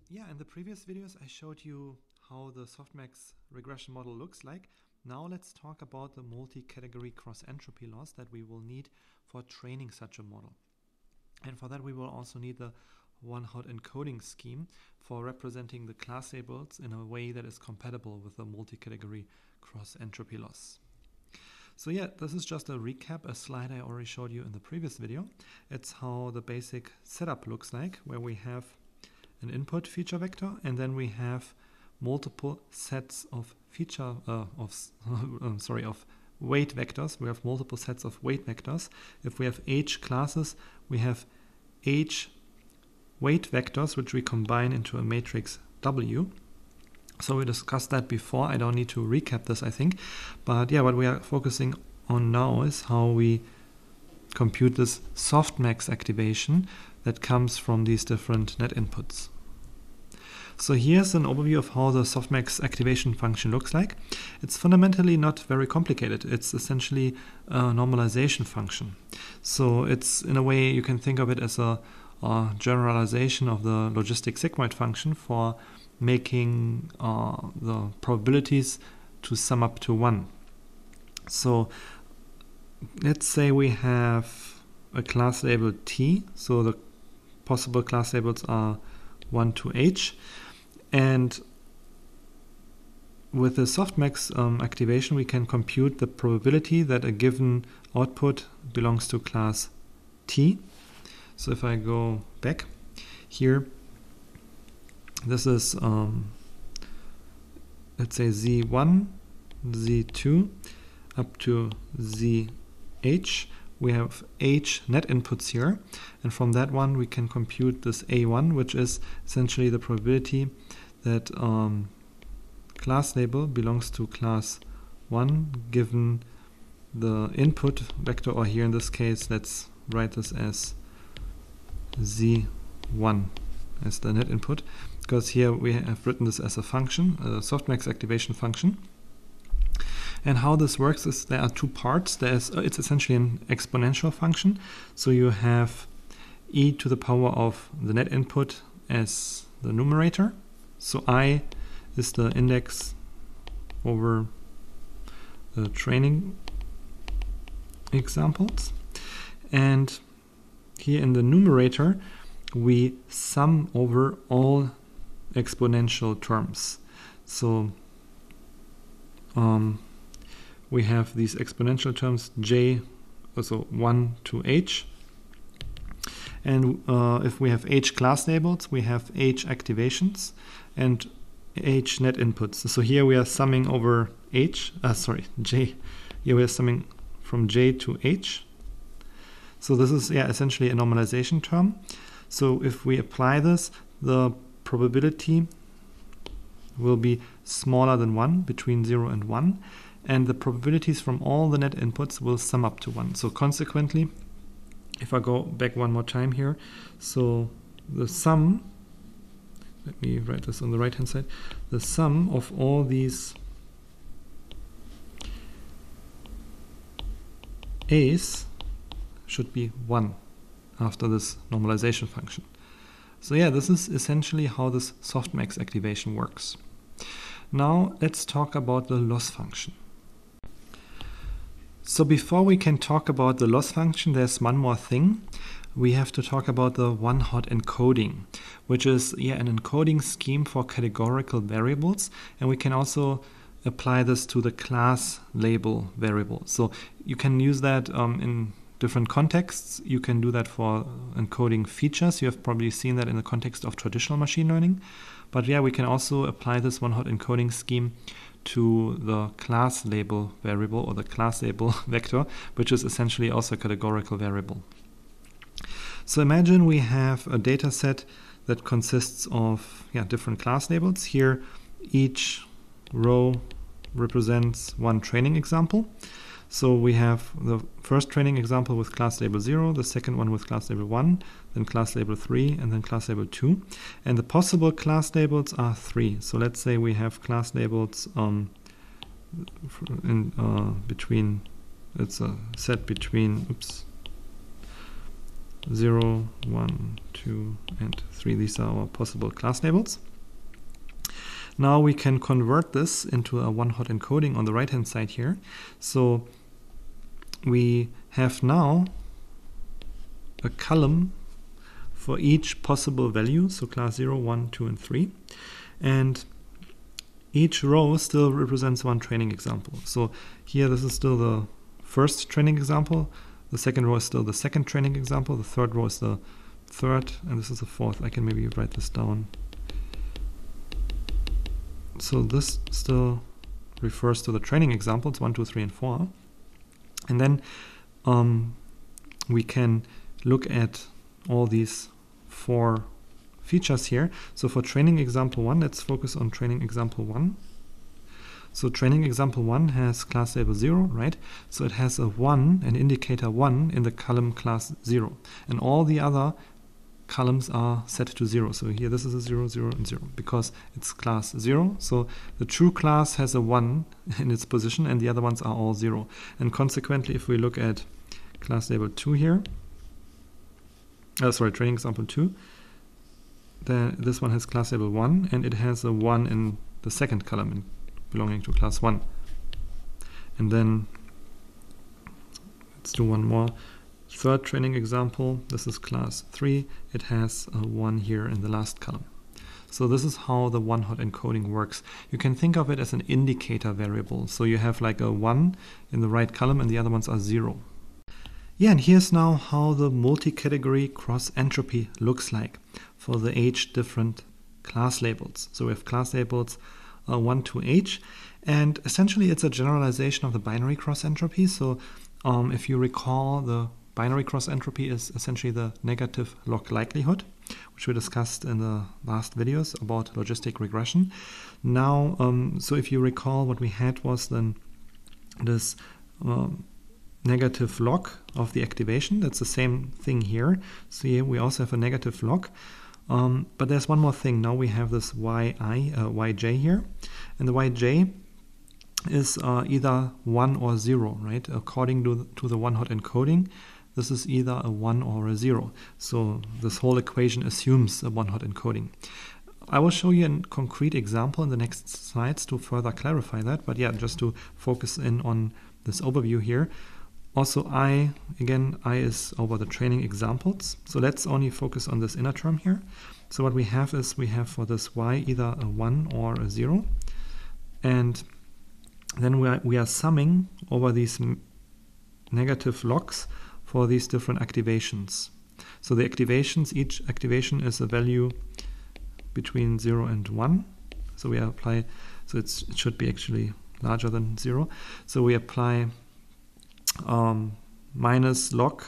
Yeah, in the previous videos I showed you how the softmax regression model looks like. Now let's talk about the multi-category cross-entropy loss that we will need for training such a model. And for that we will also need the OneHot encoding scheme for representing the class labels in a way that is compatible with the multi-category cross-entropy loss. So yeah, this is just a recap, a slide I already showed you in the previous video. It's how the basic setup looks like, where we have an input feature vector, and then we have multiple sets of weight vectors. We have multiple sets of weight vectors. If we have h classes, we have h weight vectors, which we combine into a matrix W. So we discussed that before. I don't need to recap this, I think. But yeah, what we are focusing on now is how we compute this softmax activation that comes from these different net inputs. So here's an overview of how the softmax activation function looks like. It's fundamentally not very complicated. It's essentially a normalization function. So it's, in a way, you can think of it as a generalization of the logistic sigmoid function for making the probabilities to sum up to 1. So let's say we have a class label T, so the possible class labels are 1 to h, and with the softmax activation we can compute the probability that a given output belongs to class T. So if I go back here, this is let's say Z1, Z2 up to ZH. We have h net inputs here, and from that one we can compute this A1, which is essentially the probability that class label belongs to class 1 given the input vector, or here in this case let's write this as Z1 as the net input, because here we have written this as a function, a softmax activation function. And how this works is there are two parts. It's essentially an exponential function. So you have e to the power of the net input as the numerator. So I is the index over the training examples. And here in the numerator, we sum over all exponential terms. So we have these exponential terms j, also 1 to h. And if we have h class labels, we have h activations and h net inputs. So here we are summing over j. Here we are summing from j to h. So this is essentially a normalization term. So if we apply this, the probability will be smaller than 1, between 0 and 1. And the probabilities from all the net inputs will sum up to 1. So consequently, if I go back one more time here, so the sum, let me write this on the right hand side, the sum of all these a's should be 1 after this normalization function. So yeah, this is essentially how this softmax activation works. Now let's talk about the loss function. So before we can talk about the loss function, there's one more thing. We have to talk about the OneHot encoding, which is an encoding scheme for categorical variables, and we can also apply this to the class label variable. So you can use that in different contexts. You can do that for encoding features. You have probably seen that in the context of traditional machine learning. But yeah, we can also apply this OneHot encoding scheme to the class label variable, or the class label vector, which is essentially also a categorical variable. So imagine we have a data set that consists of different class labels. Here each row represents one training example. So we have the first training example with class label 0, the second one with class label 1, then class label 3, and then class label 2. And the possible class labels are 3. So let's say we have class labels between, it's a set between, 0, 1, 2, and 3. These are our possible class labels. Now we can convert this into a OneHot encoding on the right hand side here. So we have now a column for each possible value, so class 0, 1, 2, and 3. And each row still represents one training example. So here this is still the first training example, the second row is still the second training example, the third row is the third, and this is the fourth. I can maybe write this down. So this still refers to the training examples 1, 2, 3, and 4. And then we can look at all these 4 features here. So for training example 1, let's focus on training example 1. So training example 1 has class label 0, right? So it has a 1, an indicator 1 in the column class 0. And all the other columns are set to 0. So here this is a 0, 0, and 0 because it's class 0. So the true class has a 1 in its position and the other ones are all 0. And consequently, if we look at class label 2 here, training example 2, then this one has class label 1 and it has a 1 in the second column belonging to class 1. And then let's do one more. Third training example, this is class 3. It has a 1 here in the last column. So this is how the OneHot encoding works. You can think of it as an indicator variable. So you have like a 1 in the right column and the other ones are 0. Yeah, and here's now how the multi-category cross entropy looks like for the h different class labels. So we have class labels 1 to h, and essentially it's a generalization of the binary cross entropy. So if you recall, the binary cross entropy is essentially the negative log likelihood, which we discussed in the last videos about logistic regression. Now, so if you recall, what we had was then this negative log of the activation. That's the same thing here. So here we also have a negative log. But there's one more thing. Now we have this yj here, and the yj is either 1 or 0, right? According to the OneHot encoding, this is either a 1 or a 0. So this whole equation assumes a OneHot encoding. I will show you a concrete example in the next slides to further clarify that. But yeah, just to focus in on this overview here. Also I is over the training examples. So let's only focus on this inner term here. So what we have is we have for this y either a 1 or a 0. And then we are summing over these negative logs for these different activations. So the activations, each activation is a value between 0 and 1. So we apply, so it should be actually larger than 0. So we apply minus log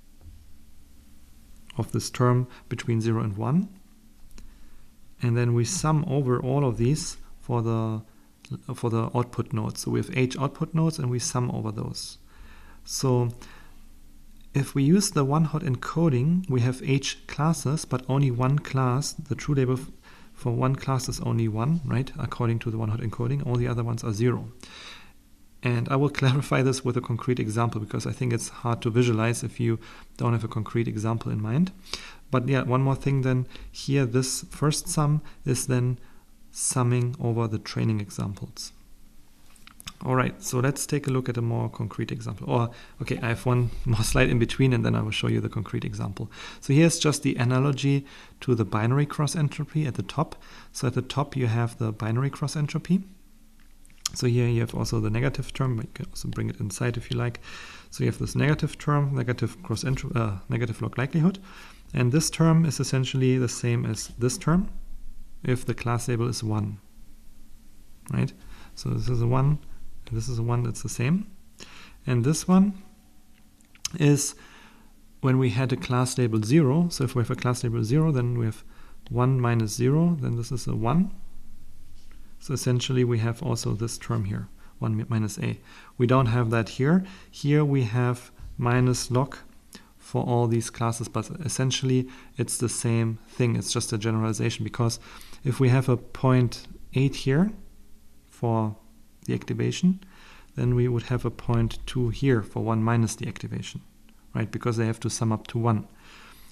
of this term between 0 and 1. And then we sum over all of these for the output nodes. So we have h output nodes and we sum over those. So if we use the OneHot encoding, we have h classes, but only one class. The true label for one class is only 1, right? According to the OneHot encoding, all the other ones are 0. And I will clarify this with a concrete example because I think it's hard to visualize if you don't have a concrete example in mind. But yeah, one more thing then, here this first sum is then summing over the training examples. Alright, so let's take a look at a more concrete example. Or, okay, I have one more slide in between and then I will show you the concrete example. So here's just the analogy to the binary cross entropy at the top. So at the top you have the binary cross entropy. So here you have also the negative term, but you can also bring it inside if you like. So you have this negative term, negative log likelihood. And this term is essentially the same as this term if the class label is 1, right? So this is a 1, and this is a 1, that's the same. And this one is when we had a class label 0. So if we have a class label 0, then we have 1 minus 0, then this is a 1. So essentially we have also this term here, 1 minus a. We don't have that here. Here we have minus log for all these classes, but essentially it's the same thing. It's just a generalization, because if we have a 0.8 here for the activation, then we would have a 0.2 here for 1 minus the activation, right? Because they have to sum up to 1.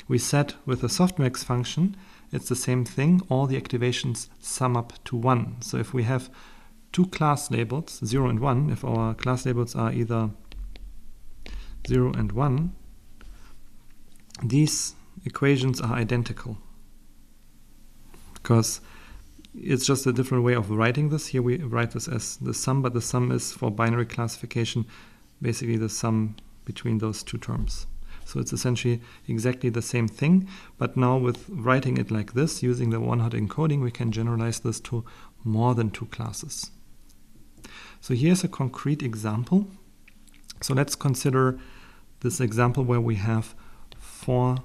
We said with the softmax function, it's the same thing. All the activations sum up to 1. So if we have two class labels, 0 and 1, if our class labels are either 0 and 1, these equations are identical. Because it's just a different way of writing this. Here we write this as the sum, but the sum is for binary classification basically the sum between those two terms. So it's essentially exactly the same thing, but now with writing it like this, using the OneHot encoding, we can generalize this to more than two classes. So here's a concrete example. So let's consider this example where we have 4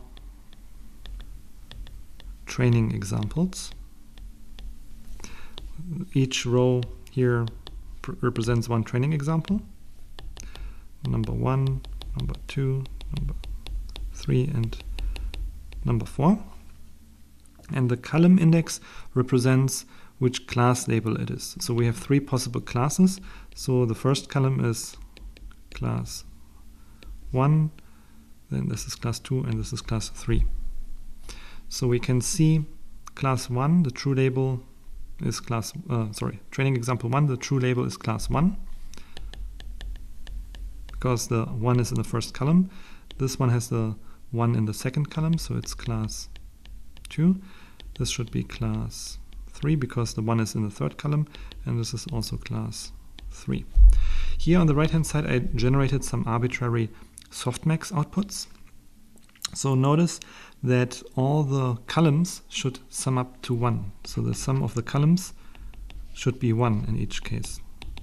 training examples. Each row here represents one training example. Number 1, number 2, number 3, and number 4. And the column index represents which class label it is. So we have 3 possible classes. So the first column is class 1, then this is class 2, and this is class 3. So we can see class 1, the true label is class, training example 1, the true label is class 1, because the 1 is in the first column. This one has the 1 in the second column, so it's class 2. This should be class 3 because the 1 is in the third column, and this is also class 3. Here on the right hand side I generated some arbitrary softmax outputs. So notice that all the columns should sum up to 1. So the sum of the columns should be 1 in each case.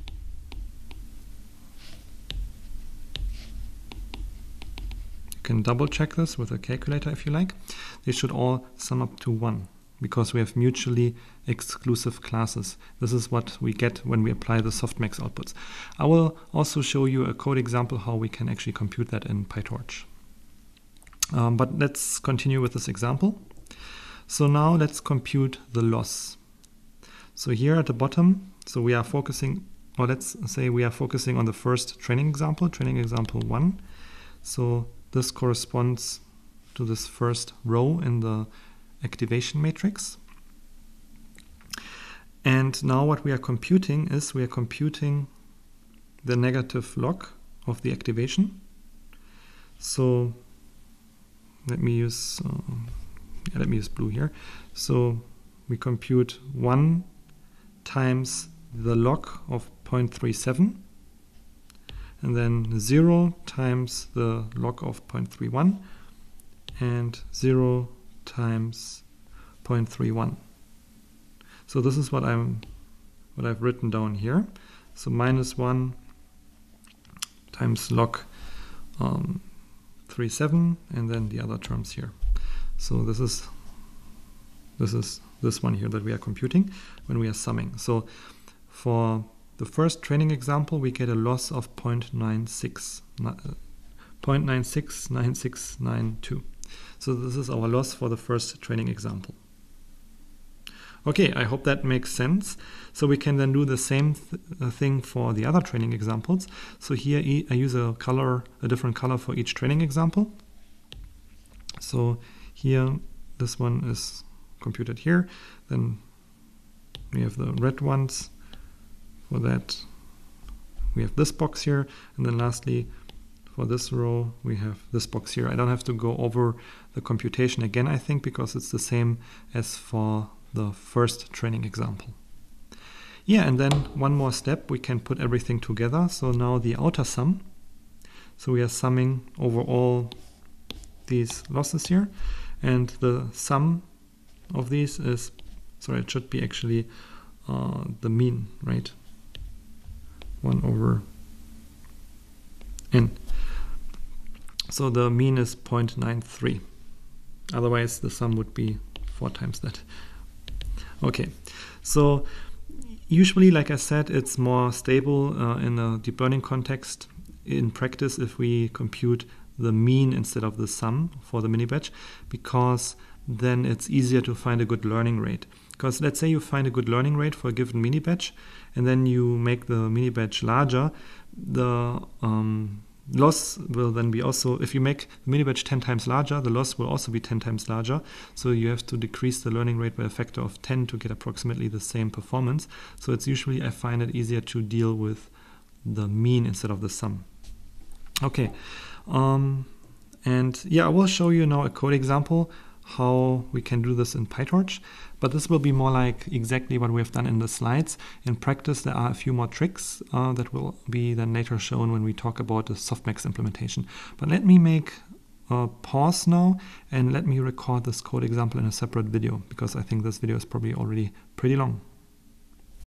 You can double check this with a calculator if you like. They should all sum up to 1 because we have mutually exclusive classes. This is what we get when we apply the softmax outputs. I will also show you a code example how we can actually compute that in PyTorch. But let's continue with this example. So now let's compute the loss. So here at the bottom, so we are focusing, or let's say we are focusing on the first training example 1. So this corresponds to this first row in the activation matrix. And now what we are computing is we are computing the negative log of the activation. So let me use blue here. So we compute 1 times the log of 0.37, and then 0 times the log of 0.31, and 0 times 0.31. So this is what I've written down here. So -1 times log 37, and then the other terms here. So this is this one here that we are computing when we are summing. So for the first training example, we get a loss of 0.969692. So this is our loss for the first training example. Okay, I hope that makes sense. So we can then do the same thing for the other training examples. So here I use a different color for each training example. So here, this one is computed here. Then we have the red ones. For that, we have this box here. And then lastly, for this row, we have this box here. I don't have to go over the computation again, I think, because it's the same as for the first training example. Yeah, and then one more step, we can put everything together. So now the outer sum. So we are summing over all these losses here. And the sum of these is, sorry, it should be actually the mean, right? 1 over n. So the mean is 0.93. Otherwise, the sum would be 4 times that. Okay, so usually, like I said, it's more stable in a deep learning context. In practice, if we compute the mean instead of the sum for the mini batch, because then it's easier to find a good learning rate. Because let's say you find a good learning rate for a given mini batch, and then you make the mini batch larger, the loss will then be also, if you make the mini batch 10 times larger, the loss will also be 10 times larger. So you have to decrease the learning rate by a factor of 10 to get approximately the same performance. So it's usually, I find it easier to deal with the mean instead of the sum. Okay, and yeah, I will show you now a code example how we can do this in PyTorch, but this will be more like exactly what we have done in the slides. In practice, there are a few more tricks that will be then later shown when we talk about the Softmax implementation. But let me make a pause now and let me record this code example in a separate video, because I think this video is probably already pretty long.